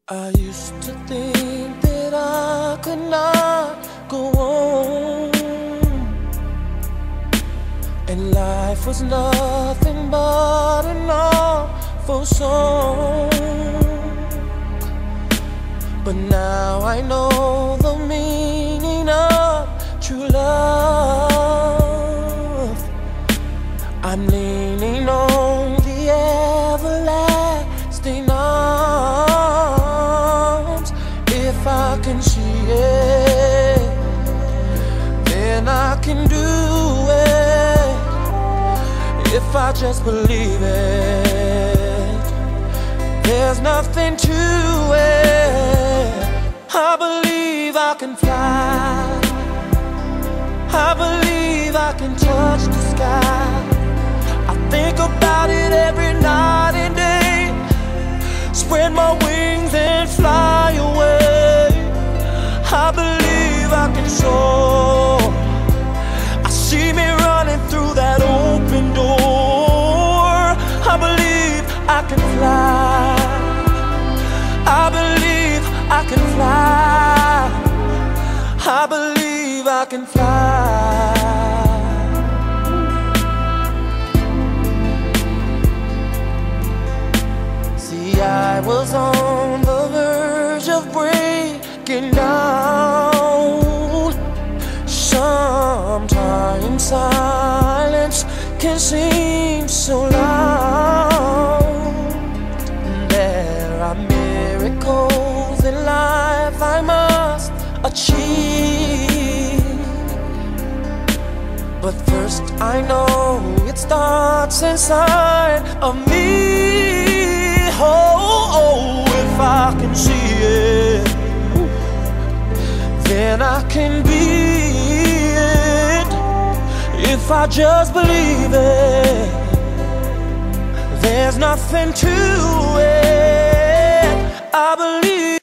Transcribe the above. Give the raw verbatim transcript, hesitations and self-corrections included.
I used to think that I could not go on, and life was nothing but an awful song. But now I know the meaning of true love. I'm leaning on the everlasting arms. If I can see it, then I can do it. If I just believe it, there's nothing to it. I believe I can fly. I believe I can touch the sky. I think about it every night and day. Spread my wings and fly away. I believe I can soar. I see me running through that open door. I believe I can fly. I believe I can fly. I believe I can fly. See, I was on the verge of breaking down. Sometimes silence can seem so loud. There are miracles in life I must achieve, but first I know it starts inside of me. Oh, oh, if I can see it, then I can be it. If I just believe it, there's nothing to it. I believe